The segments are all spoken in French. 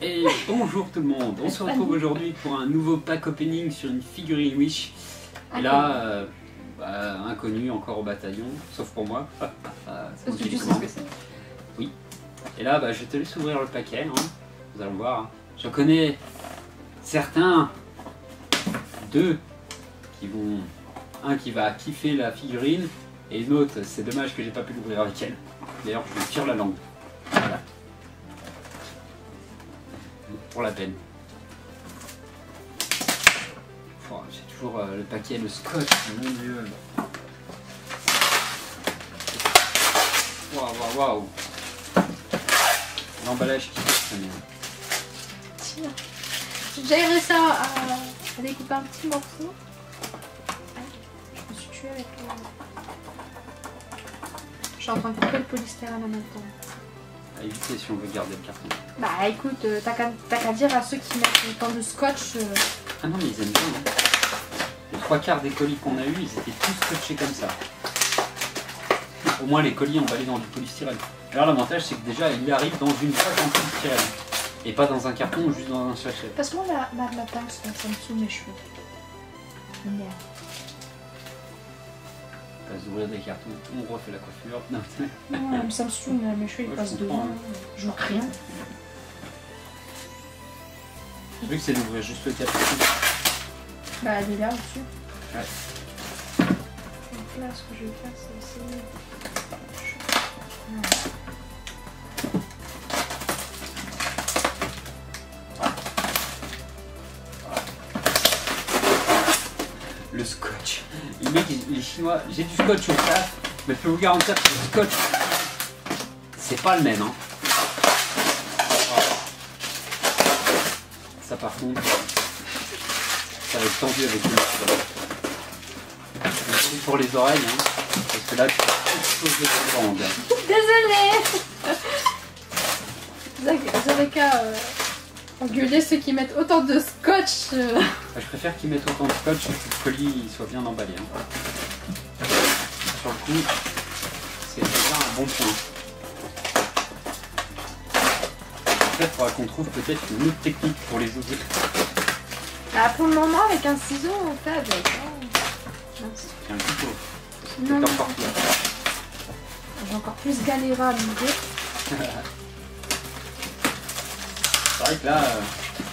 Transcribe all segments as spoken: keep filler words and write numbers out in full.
Et bonjour tout le monde, on se retrouve aujourd'hui pour un nouveau pack opening sur une figurine Wish. Et là, euh, bah, inconnu encore au bataillon, sauf pour moi. C'est moi qui les commande. Oui. Et là, bah, je te laisse ouvrir le paquet, hein. Vous allez voir. Je connais certains, deux, qui vont... Un qui va kiffer la figurine, et une autre, c'est dommage que j'ai pas pu l'ouvrir avec elle. D'ailleurs, je lui tire la langue. Voilà. Pour la peine. Oh, j'ai toujours euh, le paquet, le scotch, mon dieu. Waouh, waouh, waouh. L'emballage qui est très bien. Tiens. J'ai déjà réussi à, à, à découper un petit morceau. Je me suis tuée avec le... Je suis en train de couper le polystyrène en même temps. À éviter si on veut garder le carton. Bah écoute, euh, t'as qu'à qu'à dire à ceux qui mettent autant de scotch. Euh... Ah non mais ils aiment bien, hein. Les trois quarts des colis qu'on a eu, ils étaient tous scotchés comme ça. Au moins les colis emballés dans du polystyrène. Alors l'avantage c'est que déjà il arrive dans une boîte en polystyrène. Et pas dans un carton ou juste dans un sachet. Passe-moi la, la, la pince, là, ça me saoule mes cheveux. Merde. On passe d'ouvrir des cartons, on refait la coiffure. Non, non mais ça me saoule, mes cheveux ils ouais, passent je devant. Je vois rien. J'ai vu que c'est d'ouvrir juste le carton. Bah elle est là au-dessus. Ouais. Donc là ce que je vais faire c'est essayer. Voilà. Le scotch. Les mecs, les Chinois, j'ai du scotch au taf, mais je peux vous garantir que le scotch, c'est pas le même. Hein. Ça par contre, ça va être tendu avec le Merci pour les oreilles, hein, parce que là, tu as quelque chose de plus grand. Désolée. Vous avez qu'à euh, engueuler ceux qui mettent autant de scotch. Euh... Je préfère qu'ils mettent autant de scotch et que le colis soit bien emballé. Hein. Sur le coup, c'est déjà un bon point. Peut-être il faudra qu'on trouve peut-être une autre technique pour les ouvrir. Ah, pour le moment, avec un ciseau, on fait avec. Oh. Un couteau. Non, non. Encore J'ai encore plus galéré à l'ouvrir. C'est vrai que là, euh...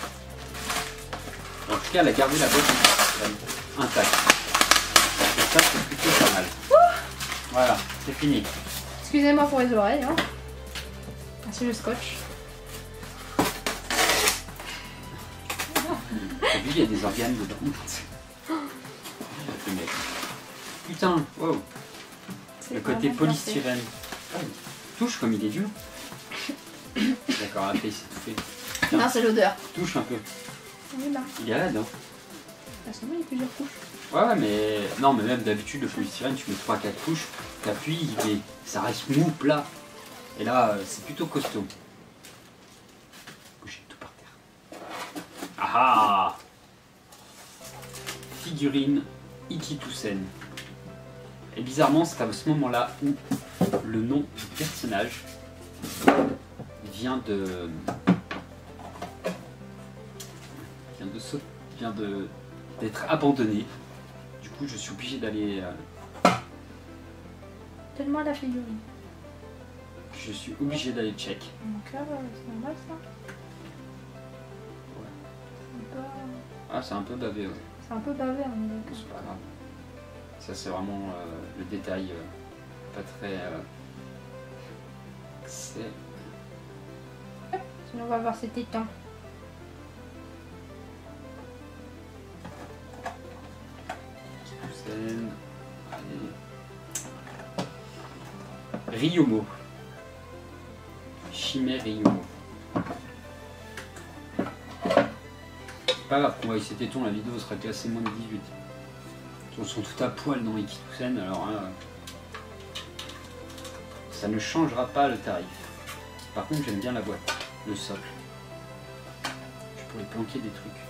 en tout cas, elle a gardé la boîte intacte. Et ça, c'est plutôt pas mal. Voilà, c'est fini. Excusez-moi pour les oreilles. Hein. C'est le scotch. T'as vu, il y a des organes dedans. Putain, wow. Le côté polystyrène. Oh, touche comme il est dur. D'accord, après il s'est touffé. Non, c'est l'odeur. Touche un peu. Oui, là. Il est là, non? Parce que moi, il y a plusieurs couches. Ouais, ouais, mais non, mais même d'habitude, le polystyrène, tu mets trois quatre couches, t'appuies, il est... ça reste mou, plat. Et là, c'est plutôt costaud. J'ai tout par terre. Ah ah! Figurine Ikitusen. Et bizarrement, c'est à ce moment-là où le nom du personnage vient de vient de sauter, vient de d'être abandonné. Du coup, je suis obligé d'aller. Euh... Donne-moi la figurine. Je suis obligé d'aller check. Donc là, c'est normal ça. Ouais. C'est pas... Ah, c'est un peu bavé. Ouais. C'est un peu bavé, on est d'accord. C'est pas grave. Ça, c'est vraiment euh, le détail euh, pas très. Euh... C'est. Sinon, on va voir ses tétons. Allez. Ryomo. Shime Ryomo. Pas grave, on va essayer ses tétons, la vidéo sera classée moins de dix-huit. Ils sont tout à poil dans Ikitusen, alors hein, ça ne changera pas le tarif. Par contre, j'aime bien la boîte, le socle. Je pourrais planquer des trucs.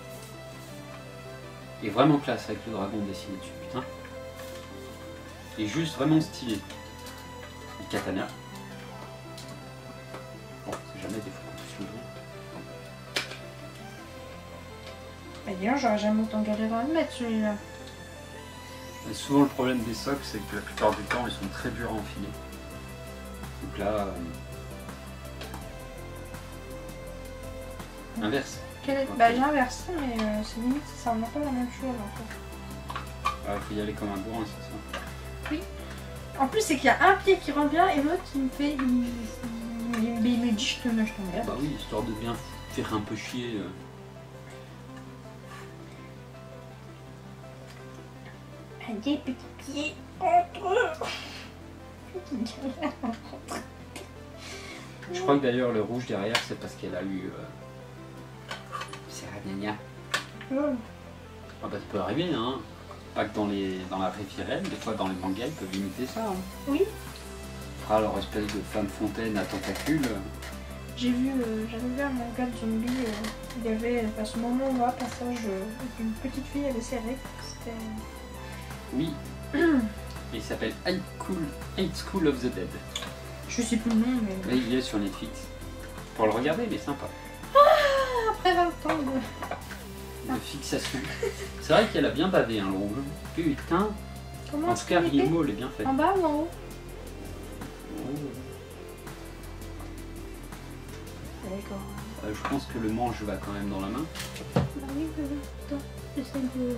Et vraiment classe avec le dragon dessiné dessus, putain. Et juste vraiment stylé. Le katana. Bon, c'est jamais des fois qu'on touche le Bah d'ailleurs, j'aurais jamais autant galéré à le mettre celui-là. Souvent le problème des socks, c'est que la plupart du temps, ils sont très durs à enfiler. Donc là... Euh... Inverse. Quel est... Bah j'ai inversé, mais euh, c'est limite, ça rend pas la même chose en fait. Ah, il faut y aller comme un bourrin, c'est ça? Oui. En plus, c'est qu'il y a un pied qui rend bien et l'autre qui me fait... Il, il, il, il me dit je te mets, je t'emmerde. Bah oui, histoire de bien faire un peu chier. Euh... Des petits pieds entre eux. Je crois que d'ailleurs le rouge derrière c'est parce qu'elle a eu... Euh... C'est ragnagna. Mm. Ah bah ça peut arriver hein. Pas que dans, les... dans la réfirelle, des fois dans les mangas ils peuvent imiter ça. Hein. Oui. Ah leur espèce de femme fontaine à tentacules. J'ai vu, euh, j'avais vu un manga de zombie, euh, il y avait à ce moment où un passage euh, une petite fille avait ses règles. C'était... Oui. Et il s'appelle High School, High School of the Dead. Je sais plus le nom, mais... Là, il est sur Netflix. Pour le regarder, il est sympa. Ah, après vingt ans de... De fixation. C'est vrai qu'elle a bien bavé, hein, le rouge. Putain. Comment en tout cas, Ryumo l'est bien fait. En bas ou en haut? Oh. D'accord. Euh, je pense que le manche va quand même dans la main. Bah oui, oui, oui. Attends, j'essaie de...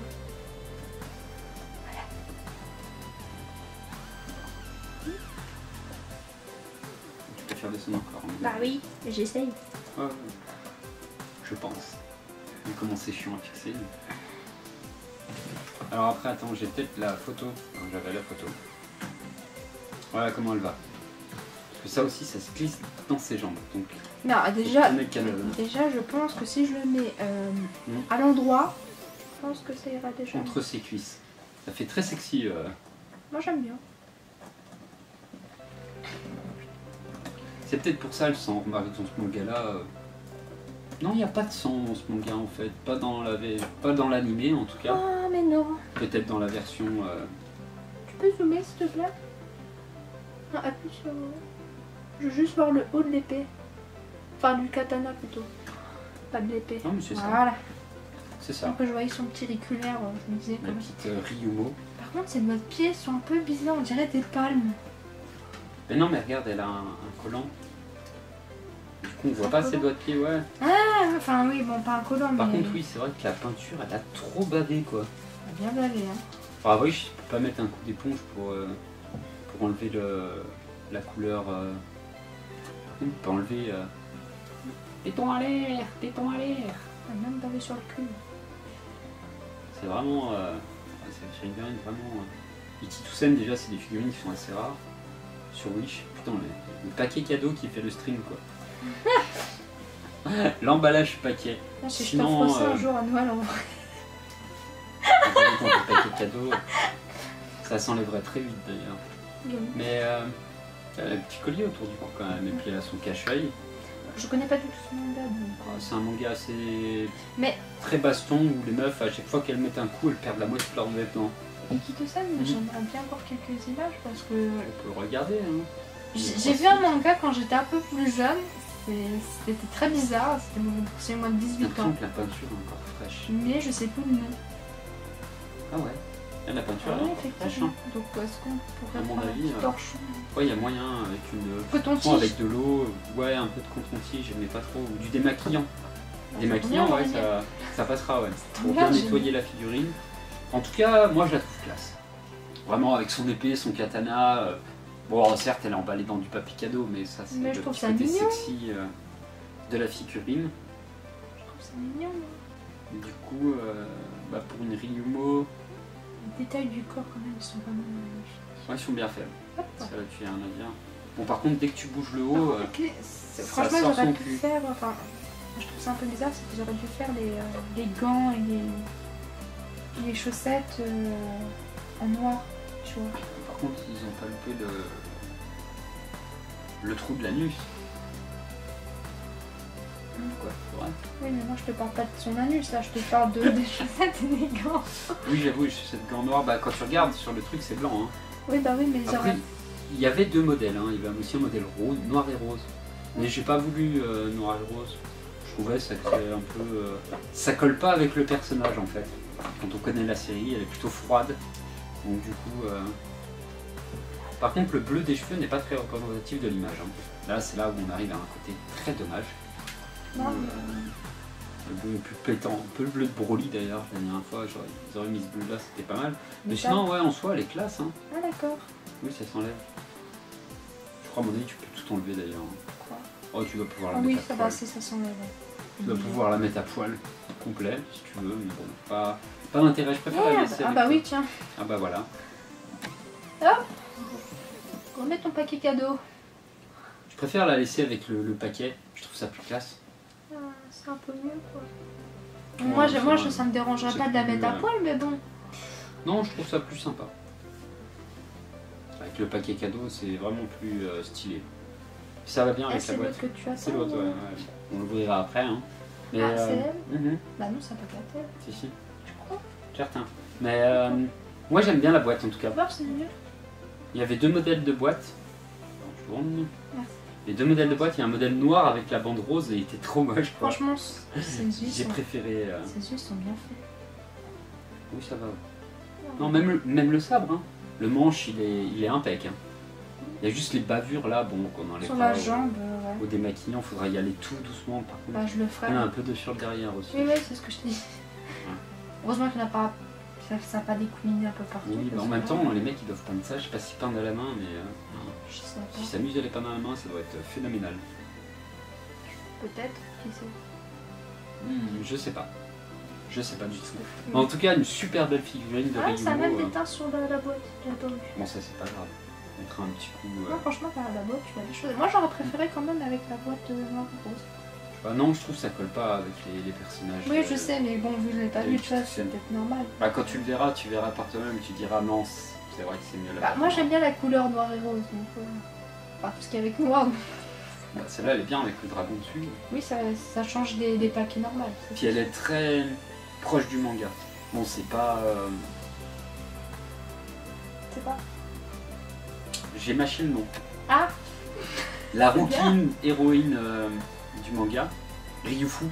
Tu peux faire descendre encore. Hein. Bah oui, j'essaye. Ouais, je pense. Vu comment c'est chiant à fixer. Alors après, attends, j'ai peut-être la photo. J'avais la photo. Voilà comment elle va. Parce que ça aussi, ça se glisse dans ses jambes. Donc, non, déjà, déjà, je pense que si je le mets euh, mmh. à l'endroit, je pense que ça ira déjà. Entre ses cuisses. Ça fait très sexy. Euh... Moi, j'aime bien. C'est peut-être pour ça le sang. Dans ce manga-là... Euh... Non, il n'y a pas de sang dans ce manga en fait. Pas dans la pas dans l'animé en tout cas. Ah, mais non. Peut-être dans la version... Euh... Tu peux zoomer s'il te plaît? Non, appuie sur... Je veux juste voir le haut de l'épée. Enfin, du katana plutôt. Pas de l'épée. Non, mais c'est ça. Voilà. C'est ça. Après, je voyais son petit auriculaire, je me disais... La comme... petite euh, Ryumo. Par contre, ces notes pieds sont un peu bizarres, on dirait des palmes. Mais non, mais regarde, elle a un, un collant. Du coup, on voit un pas collant. ses doigts de pied, ouais. Ah, enfin oui, bon, pas un collant, Par mais... contre, oui, c'est vrai que la peinture, elle a trop bavé, quoi. Elle a bien bavé, hein. Ah oui, je peux pas mettre un coup d'éponge pour, euh, pour enlever le, la couleur... Euh... On peut enlever... Euh... Béton à l'air, béton à l'air. Elle a même bavé sur le cul. C'est vraiment... Euh... C'est une figurine vraiment... Euh... Ikitusen, déjà, c'est des figurines qui sont assez rares. Sur Wish. Putain, le, le paquet cadeau qui fait le stream, quoi. L'emballage paquet. Ah, si Sinon, je t'offre ça euh... un jour à Noël, en vrai. Le paquet cadeau, ça s'enlèverait très vite, d'ailleurs. Oui. Mais... Euh... Elle a un petit collier autour du corps, quand même. Et puis, elle a son cache-œil. Je connais pas du tout ce manga, donc... C'est un manga assez... Mais... très baston, où les meufs, à chaque fois qu'elles mettent un coup, elles perdent la moitié de leurs vêtements. Ikitusen, Mhm. j'aimerais bien voir quelques images, parce que... On peut le regarder, hein. J'ai vu un manga quand j'étais un peu plus jeune, c'était très bizarre, c'était moins de J'ai dix-huit l'impression ans. que la peinture est encore fraîche. Mais je sais plus le nom. Ah ouais. Et la peinture Ah elle oui, est encore fraîche, effectivement. hein. Donc est-ce qu'on pourrait À mon prendre un avis, petit euh, torchon? Ouais, il y a moyen avec une... Coton-tige. Bon, avec de l'eau, ouais, un peu de coton-tige, j'aimais pas trop. Ou du démaquillant. Démaquillant, bien, ouais, ouais. ça, ça passera, ouais. Pour bien, bien j'aime. nettoyer la figurine. En tout cas, moi je la trouve classe. Vraiment, avec son épée, son katana... Euh... Bon, certes, elle est emballée dans du papier cadeau, mais ça, c'est Mais le je trouve petit ça côté mignon. sexy euh, de la figurine. Je trouve ça mignon. Du coup, euh, bah, pour une Ryumo, Les détails du corps, quand même, ils sont vraiment magnifiques. ouais, ils sont bien faits. Hop. Ça, là, tu as un à dire. Bon, par contre, dès que tu bouges le Par haut, contre, euh, ok, c'est- ça franchement, sort j'aurais son pu cul. faire. Enfin, je trouve ça un peu bizarre, c'est qu'ils auraient dû faire les, euh, les gants et les, et les chaussettes euh, en noir, tu vois. par contre, ils ont pas loupé le, le trou de l'anus. Quoi, c'est vrai. Oui, mais moi je te parle pas de son anus, là, je te parle de, des chaussettes et des gants. Oui, j'avoue, cette gant noir, bah, quand tu regardes sur le truc, c'est blanc. Hein. Oui, bah oui, mais Après, j'aurais. il y avait deux modèles. Hein. Il y avait aussi un modèle rose, noir et rose. Mais j'ai pas voulu euh, noir et rose. Je trouvais ça que c'est un peu... Euh, ça colle pas avec le personnage en fait. Quand on connaît la série, elle est plutôt froide. Donc du coup... Euh... Par contre, le bleu des cheveux n'est pas très représentatif de l'image. Hein. Là, c'est là où on arrive à un côté très dommage. Non, le, mais... le bleu est plus pétant. Un peu le bleu de Broly d'ailleurs. La dernière fois, ils auraient mis ce bleu là, c'était pas mal. Mais, mais sinon, ouais, en soi, elle est classe. Hein. Ah d'accord. Oui, ça s'enlève. Je crois à mon avis, tu peux tout enlever d'ailleurs. Quoi? Oh, tu vas pouvoir la ah, mettre oui, à ça poil. va, c'est ça s'enlève. Tu vas pouvoir la mettre à poil complet si tu veux, mais bon, pas, pas d'intérêt. Je préfère Merde. la laisser. Ah avec bah toi. oui, tiens. Ah bah voilà. Hop. Remets ton paquet cadeau. Je préfère la laisser avec le, le paquet. Je trouve ça plus classe. Ah, c'est un peu mieux quoi. Ouais, moi, je, moi vrai. je, ça me dérangerait pas de la plus, mettre à euh, poil, mais bon. Non, je trouve ça plus sympa. Avec le paquet cadeau, c'est vraiment plus euh, stylé. Ça va bien Ah, avec la c'est boîte. l'autre que tu as. C'est l'autre, ouais, ouais. On l'ouvrira après. Hein. Mais, Ah, euh, c'est elle mhm. Bah non, ça peut pas être elle. Si, si, Tu crois? certain. Mais euh, moi j'aime bien la boîte en tout cas. Voir, c'est mieux. Il y avait deux modèles de boîte. Je tourne. Merci. Les deux modèles de boîte, il y a un modèle noir avec la bande rose et il était trop moche. Quoi. Franchement, ses yeux J'ai sont... préféré. Euh... Ses yeux sont bien faits. Oui, ça va. Non, même le, même le sabre, hein. Le manche, il est, il est impec. Hein. Il y a juste les bavures là, bon, qu'on enlève Sur pas la au, jambe, euh, ouais. au démaquillant. Il faudra y aller tout doucement par contre. Bah, je le ferai. Il y en a un peu de sur le derrière aussi. Oui, oui, c'est ce que je te dis. Heureusement qu'il n'a pas. Ça n'a pas découliné un peu partout. Oui, bah, en même temps, les mecs ils doivent peindre ça. Je sais pas s'ils peignent à la main, mais euh, Je sais s'ils pas. s'amusent à les peindre à la main, ça doit être phénoménal. Peut-être, qui sait. Hmm, je sais pas. Je sais pas du tout. Mais en tout cas, une super belle figurine de Ah, ça a même Ryumo. des teintes sur la, la boîte. J'ai pas vu. Bon, ça c'est pas grave. On mettra un petit coup. euh, Non, franchement, la, la boîte, tu as des choses. Moi, j'aurais préféré quand même avec la boîte euh, noire et rose. Bah non, je trouve que ça colle pas avec les, les personnages. Oui, euh, je sais, mais bon, vu que je l'ai pas les vu, tu vois, petites c'est scènes. peut-être normal. Bah quand tu le verras, tu verras par toi-même, tu diras non, c'est vrai que c'est mieux la Bah, boîte moi, noire. j'aime bien la couleur noir et rose. Donc, euh... Enfin, tout ce qui est avec noir. donc- Bah, celle-là, elle est bien avec le dragon dessus. Oui, ça, ça change des, des paquets normales. Puis elle est très proche du manga. Bon, c'est pas. Euh... C'est pas. J'ai mâché le nom. Ah, La C'est rouquine héroïne euh, du manga, Ryufu.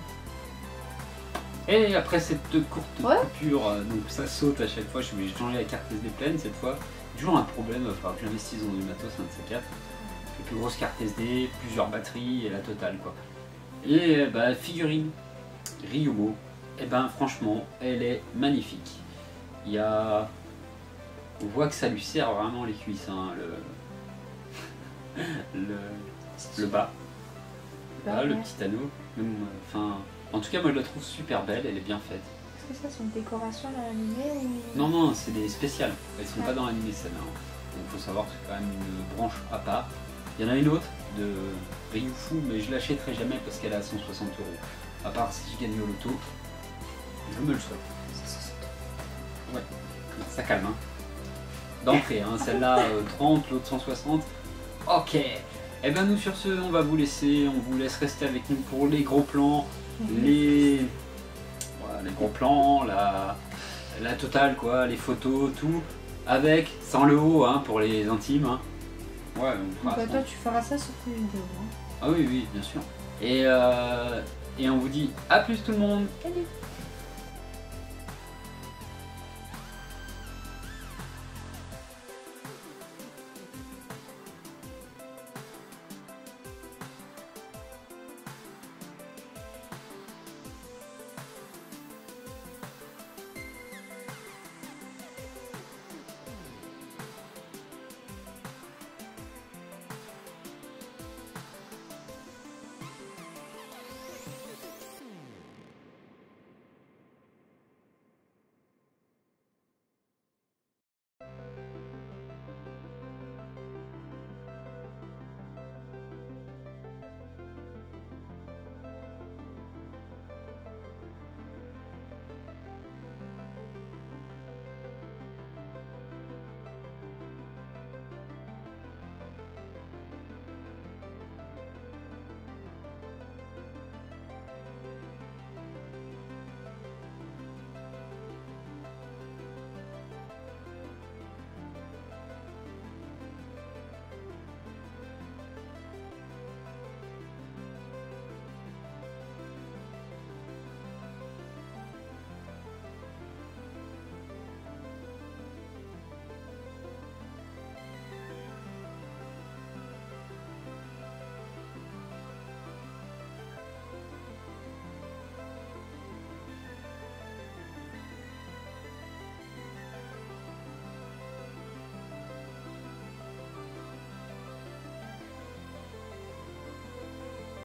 Et après cette courte Ouais. coupure, euh, donc ça saute à chaque fois, je vais changer la carte S D pleine cette fois. Toujours un problème, il va falloir que j'investisse dans du matos, un de ces quatre. Les plus grosses cartes S D, plusieurs batteries et la totale quoi. Et bah, figurine Ryumo, et ben franchement, elle est magnifique. Il y a... On voit que ça lui sert vraiment les cuisses, hein, le... le... le bas. bah, Là, le ouais. petit anneau. Même, euh, enfin, en tout cas, moi je la trouve super belle, elle est bien faite. Est-ce que ça, c'est une décoration dans l'animé ou... Non, non, c'est des spéciales. Elles sont Ouais. pas dans l'animé celle-là. hein. Donc il faut savoir que c'est quand même une branche à part. Il y en a une autre de Ryufu, mais je l'achèterai jamais parce qu'elle est à cent soixante euros. À part si je gagne au loto, je me le souhaite. Ouais, ça calme. Hein. D'entrée, hein. Celle-là euh, trente, l'autre cent soixante. Ok. Et ben nous sur ce, on va vous laisser, on vous laisse rester avec nous pour les gros plans, les, voilà, les gros plans, la, la totale quoi, les photos, tout, avec, sans le haut hein, pour les intimes. Hein. Ouais, on fera Bah, ça. toi, tu feras ça sur tes vidéos. Hein. Ah oui, oui, bien sûr. Et, euh, et on vous dit à plus tout le monde. Salut.